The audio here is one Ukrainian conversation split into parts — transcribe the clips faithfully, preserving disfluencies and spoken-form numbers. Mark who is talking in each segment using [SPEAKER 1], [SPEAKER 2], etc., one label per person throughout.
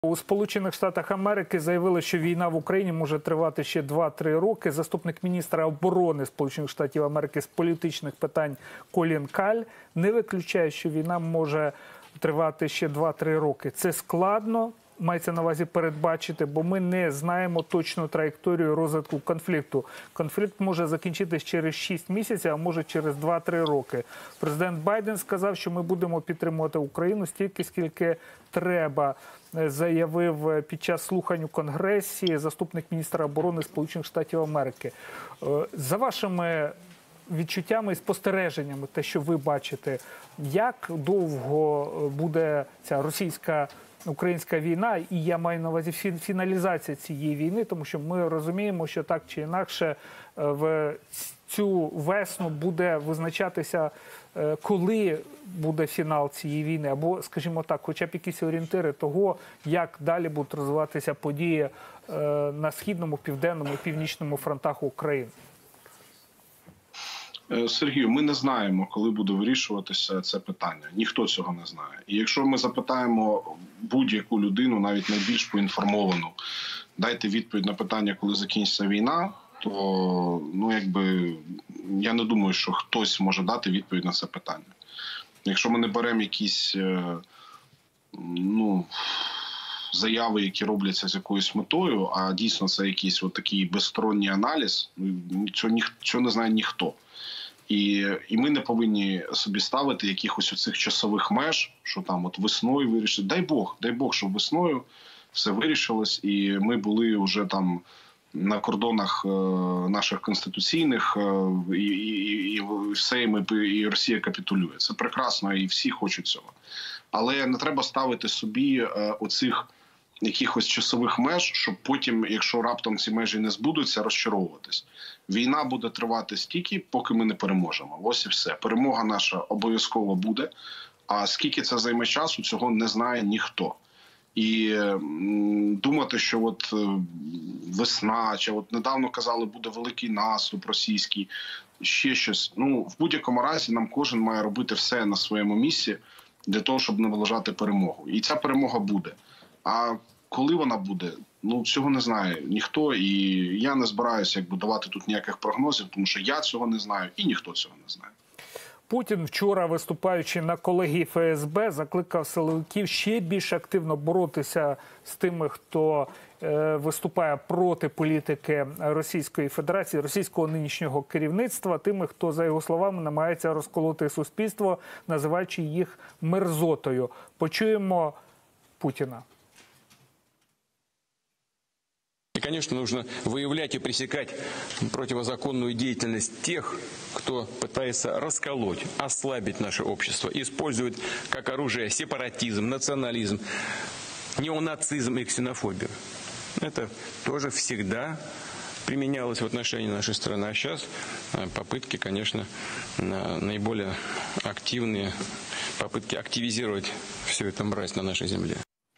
[SPEAKER 1] У Сполучених Штатах Америки заявили, що війна в Україні може тривати ще два-три роки. Заступник міністра оборони Сполучених Штатів Америки з політичних питань Колін Каль не виключає, що війна може тривати ще два-три роки. Це складно, мається на увазі передбачити, бо ми не знаємо точну траєкторію розвитку конфлікту. Конфлікт може закінчитись через шість місяців, а може через два-три роки. Президент Байден сказав, що ми будемо підтримувати Україну стільки, скільки треба, заявив під час слухань у Конгресі заступник міністра оборони Сполучених Штатів Америки. За вашими відчуттями і спостереженнями, те, що ви бачите, як довго буде ця російська українська війна, і я маю на увазі фіналізація цієї війни, тому що ми розуміємо, що так чи інакше в цю весну буде визначатися, коли буде фінал цієї війни, або, скажімо так, хоча б якісь орієнтири того, як далі будуть розвиватися події на Східному, Південному і Північному фронтах України.
[SPEAKER 2] Сергію, ми не знаємо, коли буде вирішуватися це питання. Ніхто цього не знає. І якщо ми запитаємо будь-яку людину, навіть найбільш поінформовану, дайте відповідь на питання, коли закінчиться війна, то, ну, якби, я не думаю, що хтось може дати відповідь на це питання. Якщо ми не беремо якісь, ну, заяви, які робляться з якоюсь метою, а дійсно це якийсь от такий безсторонній аналіз, цього, цього не знає ніхто. І, і ми не повинні собі ставити якихось оцих часових меж, що там от весною вирішить. Дай Бог, дай Бог, щоб весною все вирішилось, і ми були вже там на кордонах е, наших конституційних, е, і, і, і все, і, ми, і Росія капітулює. Це прекрасно, і всі хочуть цього. Але не треба ставити собі е, оцих якихось часових меж, щоб потім, якщо раптом ці межі не збудуться, розчаровуватись. Війна буде тривати стільки, поки ми не переможемо. Ось і все. Перемога наша обов'язково буде, а скільки це займе часу, цього не знає ніхто. І м, думати, що от е, весна, чи от недавно казали, буде великий наступ російський, ще щось. Ну, в будь-якому разі нам кожен має робити все на своєму місці для того, щоб наближати перемогу. І ця перемога буде. А коли вона буде, ну, цього не знає ніхто, і я не збираюся якби давати тут ніяких прогнозів, тому що я цього не знаю і ніхто цього не знає.
[SPEAKER 1] Путін вчора, виступаючи на колегії Ф С Б, закликав силовиків ще більш активно боротися з тими, хто е, виступає проти політики Російської Федерації, російського нинішнього керівництва, тими, хто, за його словами, намагається розколоти суспільство, називаючи їх мерзотою. Почуємо Путіна.
[SPEAKER 3] И, конечно, нужно выявлять и пресекать противозаконную деятельность тех, кто пытается расколоть, ослабить наше общество, использует как оружие сепаратизм, национализм, неонацизм и ксенофобию. Это тоже всегда применялось в отношении нашей страны. А сейчас попытки, конечно, наиболее активные, попытки активизировать всю эту мразь на нашей земле.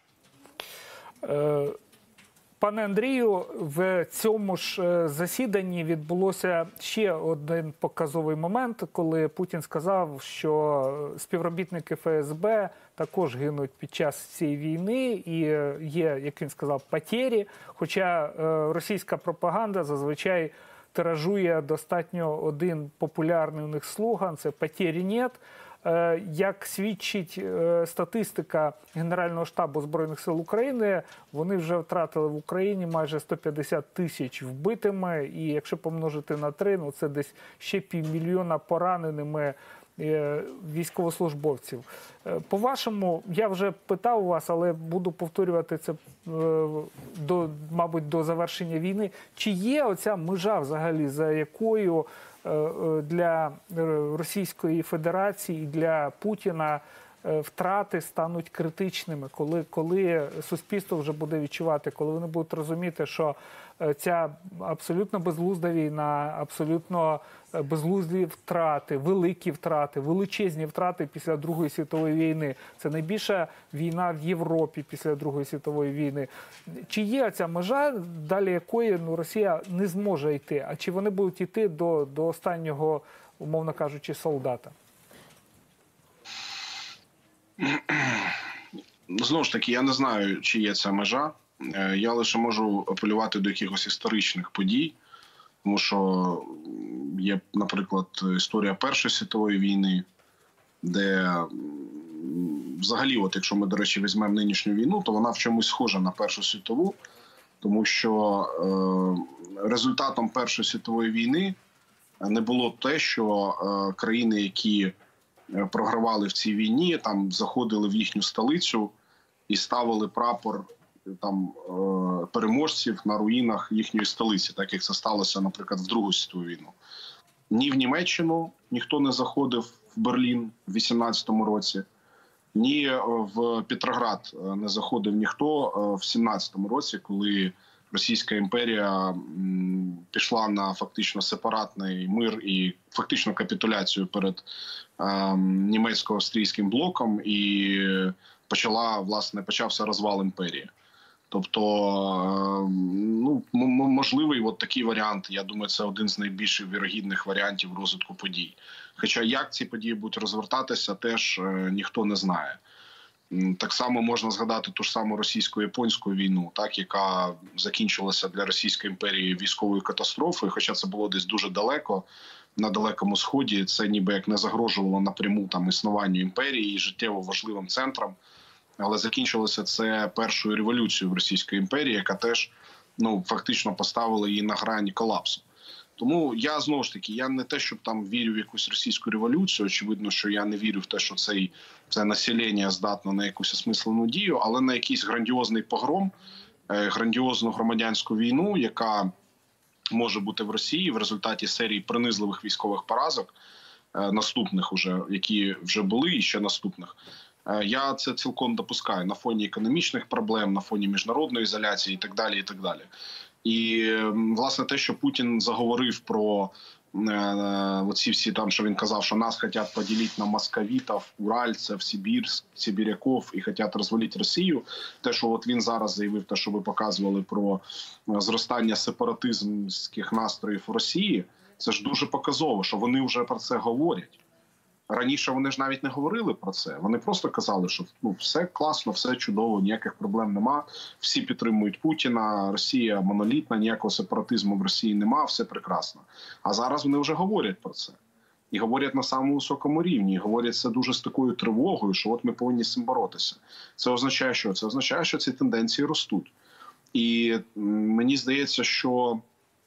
[SPEAKER 1] Пане Андрію, в цьому ж засіданні відбулося ще один показовий момент, коли Путін сказав, що співробітники Ф С Б також гинуть під час цієї війни і є, як він сказав, потері, хоча російська пропаганда зазвичай тиражує достатньо один популярний у них слоган – це «Потері нет». Як свідчить статистика Генерального штабу Збройних сил України, вони вже втратили в Україні майже сто п'ятдесят тисяч вбитими, і якщо помножити на три, ну це десь ще півмільйона пораненими військовослужбовців. По-вашому, я вже питав у вас, але буду повторювати це, до, мабуть, до завершення війни. Чи є оця межа взагалі, за якою для Російської Федерації і для Путіна втрати стануть критичними, коли, коли суспільство вже буде відчувати, коли вони будуть розуміти, що ця абсолютно безглузда війна, абсолютно безглузді втрати, великі втрати, величезні втрати після Другої світової війни. Це найбільша війна в Європі після Другої світової війни. Чи є ця межа, далі якої, ну, Росія не зможе йти? А чи вони будуть йти до, до останнього, умовно кажучи, солдата?
[SPEAKER 2] Знову ж таки, я не знаю, чи є ця межа. Я лише можу апелювати до якихось історичних подій, тому що є, наприклад, історія Першої світової війни, де взагалі, от якщо ми, до речі, візьмемо нинішню війну, то вона в чомусь схожа на Першу світову, тому що е, результатом Першої світової війни не було те, що е, країни, які програвали в цій війні, там заходили в їхню столицю і ставили прапор там е, переможців на руїнах їхньої столиці, так як це сталося, наприклад, в Другу світову війну. Ні в Німеччину ніхто не заходив в Берлін в вісімнадцятому році, ні в Петроград не заходив ніхто в сімнадцятому році, коли Російська імперія пішла на фактично сепаратний мир і фактично капітуляцію перед е, німецько-австрійським блоком, і почала, власне, почався розвал імперії. Тобто, е, ну, можливий от такий варіант, я думаю, це один з найбільш вірогідних варіантів розвитку подій. Хоча як ці події будуть розвертатися, теж е, ніхто не знає. Так само можна згадати ту ж саму російсько-японську війну, так, яка закінчилася для Російської імперії військовою катастрофою, хоча це було десь дуже далеко, на Далекому Сході, це ніби як не загрожувало напряму там існуванню імперії і життєво важливим центрам, але закінчилося це першою революцією в Російській імперії, яка теж, ну, фактично поставила її на грані колапсу. Тому я, знову ж таки, я не те, щоб там вірю в якусь російську революцію, очевидно, що я не вірю в те, що цей, це населення здатне на якусь осмислену дію, але на якийсь грандіозний погром, грандіозну громадянську війну, яка може бути в Росії в результаті серії принизливих військових поразок, наступних уже, які вже були і ще наступних. Я це цілком допускаю на фоні економічних проблем, на фоні міжнародної ізоляції і так далі, і так далі. І, власне, те, що Путін заговорив про е, оці всі там, що він казав, що нас хочуть поділити на московитів, уральців, сибірськ, сибіряків і хочуть розвалити Росію. Те, що от він зараз заявив, те, що ви показували про зростання сепаратистських настроїв в Росії, це ж дуже показово, що вони вже про це говорять. Раніше вони ж навіть не говорили про це. Вони просто казали, що ну, все класно, все чудово, ніяких проблем нема. Всі підтримують Путіна, Росія монолітна, ніякого сепаратизму в Росії нема, все прекрасно. А зараз вони вже говорять про це. І говорять на самому високому рівні. І говорять це дуже з такою тривогою, що от ми повинні з цим боротися. Це означає що? Це означає, що ці тенденції ростуть. І мені здається, що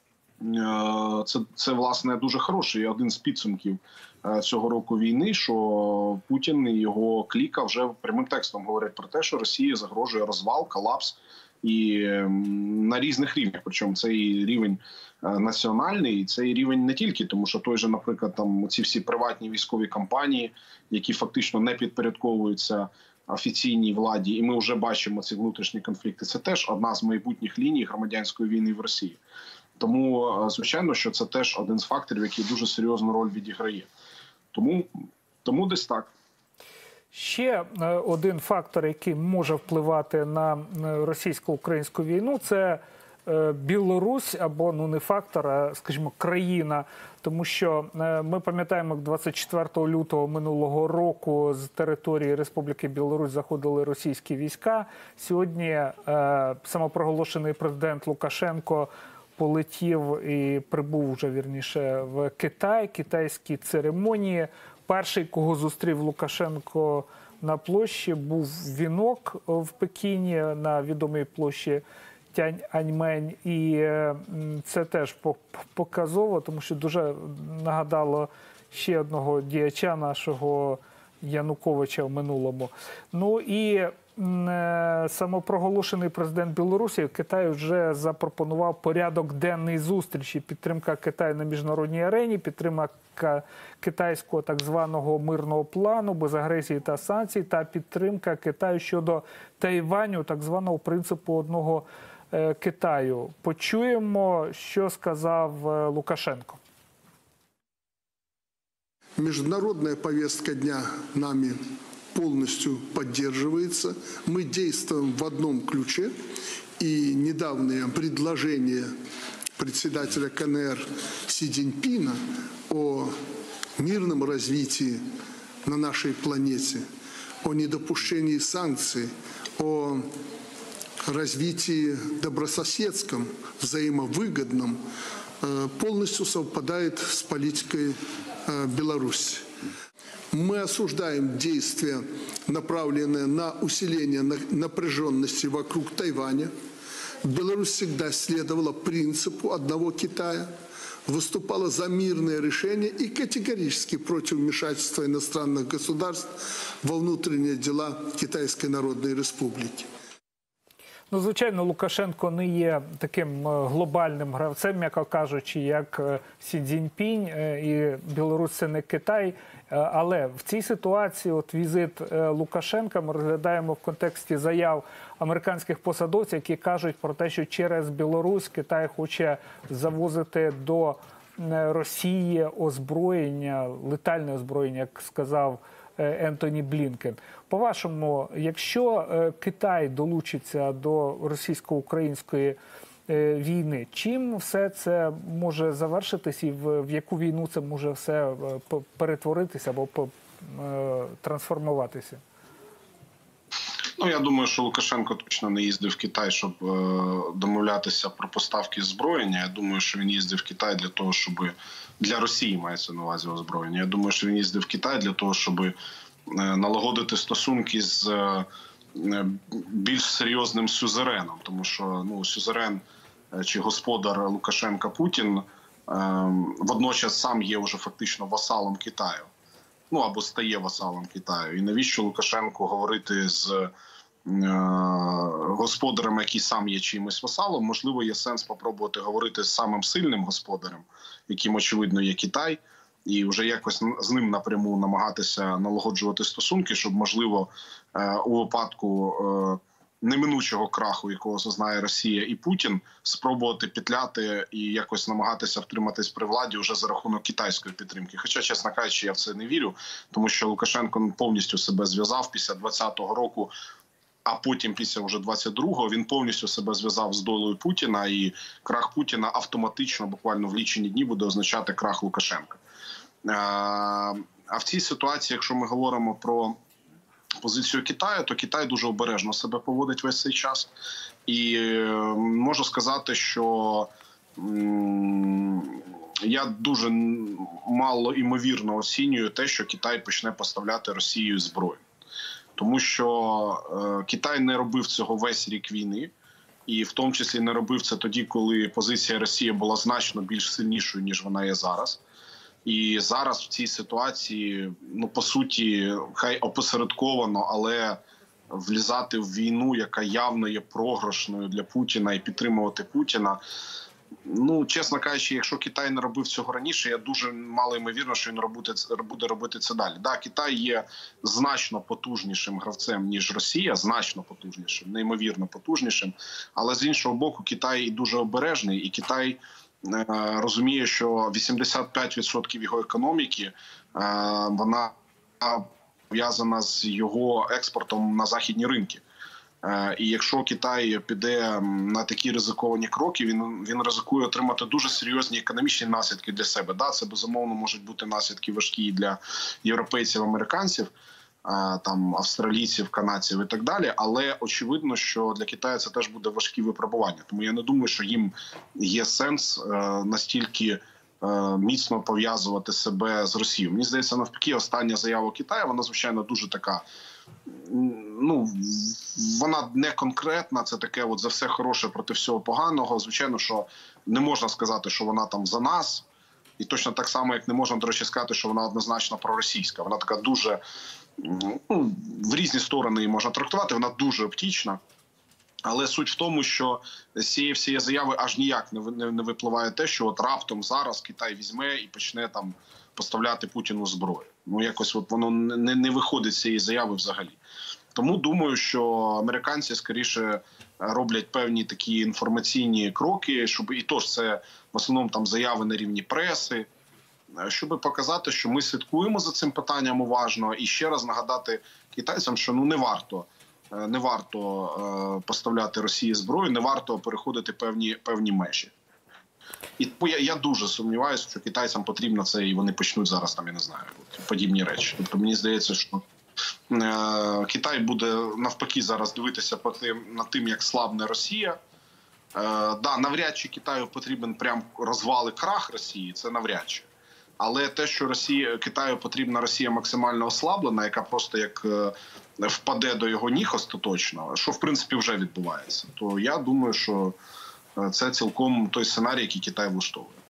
[SPEAKER 2] Це, це, власне, дуже хороший один з підсумків цього року війни, що Путін і його кліка вже прямим текстом говорять про те, що Росії загрожує розвал, колапс і на різних рівнях. Причому цей рівень національний, цей рівень не тільки, тому що той же, наприклад, там ці всі приватні військові компанії, які фактично не підпорядковуються офіційній владі, і ми вже бачимо ці внутрішні конфлікти, це теж одна з майбутніх ліній громадянської війни в Росії. Тому, звичайно, що це теж один з факторів, який дуже серйозну роль відіграє. Тому, тому десь так.
[SPEAKER 1] Ще один фактор, який може впливати на російсько-українську війну, це Білорусь, або, ну, не фактор, а, скажімо, країна. Тому що ми пам'ятаємо, як двадцять четвертого лютого минулого року з території Республіки Білорусь заходили російські війська. Сьогодні е, самопроголошений президент Лукашенко полетів і прибув вже, вірніше, в Китай, китайські церемонії. Перший, кого зустрів Лукашенко на площі, був вінок в Пекіні на відомій площі Тяньаньмень. І це теж показово, тому що дуже нагадало ще одного діяча нашого Януковича в минулому. Ну і самопроголошений президент Білорусі Китай вже запропонував порядок денний зустрічі. Підтримка Китаю на міжнародній арені, підтримка китайського так званого мирного плану без агресії та санкцій, та підтримка Китаю щодо Тайваню, так званого принципу одного е, Китаю. Почуємо, що сказав Лукашенко.
[SPEAKER 4] Международная повестка дня нами полностью поддерживается. Мы действуем в одном ключе. И недавнее предложение председателя КНР Си Цзиньпина о мирном развитии на нашей планете, о недопущении санкций, о развитии добрососедском, взаимовыгодном, полностью совпадает с политикой Беларуси. Мы осуждаем действия, направленные на усиление напряженности вокруг Тайваня. Беларусь всегда следовала принципу одного Китая, выступала за мирные решения и категорически против вмешательства иностранных государств во внутренние дела Китайской Народной Республики.
[SPEAKER 1] Ну, звичайно, Лукашенко не є таким глобальним гравцем, м'яко кажучи, як Сі Цзіньпінь, і Білорусь – це не Китай. Але в цій ситуації от візит Лукашенка ми розглядаємо в контексті заяв американських посадовців, які кажуть про те, що через Білорусь Китай хоче завозити до Росії озброєння, летальне озброєння, як сказав Ентоні Блінкен. По-вашому, якщо Китай долучиться до російсько-української війни, чим все це може завершитись і в яку війну це може все перетворитися або трансформуватися?
[SPEAKER 2] Ну, я думаю, що Лукашенко точно не їздив в Китай, щоб е, домовлятися про поставки озброєння. Я думаю, що він їздив в Китай для того, щоб для Росії мається на увазі озброєння. Я думаю, що він їздив в Китай для того, щоб е, налагодити стосунки з е, більш серйозним сюзереном. Тому що ну, сюзерен е, чи господар Лукашенка Путін е, водночас сам є вже фактично васалом Китаю. Ну, або стає васалом Китаю. І навіщо Лукашенку говорити з е, господарем, який сам є чимось васалом? Можливо, є сенс спробувати говорити з самим сильним господарем, яким, очевидно, є Китай, і вже якось з ним напряму намагатися налагоджувати стосунки, щоб, можливо, е, у випадку е, неминучого краху, якого зазнає Росія і Путін, спробувати петляти і якось намагатися втриматись при владі вже за рахунок китайської підтримки. Хоча, чесно кажучи, я в це не вірю, тому що Лукашенко повністю себе зв'язав після двадцятого року, а потім після вже двадцять другого він повністю себе зв'язав з долею Путіна, і крах Путіна автоматично, буквально в лічені дні, буде означати крах Лукашенка. А в цій ситуації, якщо ми говоримо про позицію Китаю, то Китай дуже обережно себе поводить весь цей час. І можу сказати, що я дуже мало імовірно оцінюю те, що Китай почне поставляти Росію зброю. Тому що Китай не робив цього весь рік війни, і в тому числі не робив це тоді, коли позиція Росії була значно більш сильнішою, ніж вона є зараз. І зараз в цій ситуації, ну, по суті, хай опосередковано, але влізати в війну, яка явно є програшною для Путіна, і підтримувати Путіна, ну, чесно кажучи, якщо Китай не робив цього раніше, я дуже мало ймовірно, що він буде робити це далі. Да, Китай є значно потужнішим гравцем, ніж Росія, значно потужнішим, неймовірно потужнішим, але з іншого боку, Китай і дуже обережний, і Китай розуміє, що вісімдесят п'ять відсотків його економіки, вона пов'язана з його експортом на західні ринки. І якщо Китай піде на такі ризиковані кроки, він, він ризикує отримати дуже серйозні економічні наслідки для себе. Да, це, безумовно, можуть бути наслідки важкі для європейців, американців, там, австралійців, канадців і так далі. Але очевидно, що для Китаю це теж буде важкі випробування. Тому я не думаю, що їм є сенс настільки міцно пов'язувати себе з Росією. Мені здається, навпаки, остання заява Китаю, вона, звичайно, дуже така, ну, вона не конкретна, це таке от за все хороше проти всього поганого. Звичайно, що не можна сказати, що вона там за нас, і точно так само, як не можна, до речі, сказати, що вона однозначно проросійська. Вона така дуже, ну, в різні сторони її можна трактувати, вона дуже оптічна. Але суть в тому, що з цієї всієї заяви аж ніяк не, не, не випливає те, що от раптом зараз Китай візьме і почне там поставляти Путіну зброю. Ну, якось от воно не, не виходить з цієї заяви взагалі. Тому думаю, що американці скоріше роблять певні такі інформаційні кроки, щоб, і тож це в основному там заяви на рівні преси, щоб показати, що ми слідкуємо за цим питанням уважно, і ще раз нагадати китайцям, що ну не варто, не варто поставляти Росії зброю, не варто переходити певні, певні межі. І я, я дуже сумніваюся, що китайцям потрібно це, і вони почнуть зараз там, я не знаю, подібні речі. Тобто мені здається, що Е, Китай буде навпаки зараз дивитися по тим, над тим, як слабне Росія. Е, да, навряд чи Китаю потрібен прям розвал і крах Росії, це навряд чи. Але те, що Росія, Китаю потрібна Росія максимально ослаблена, яка просто як е, впаде до його ніг остаточно, що в принципі вже відбувається, то я думаю, що це цілком той сценарій, який Китай влаштовує.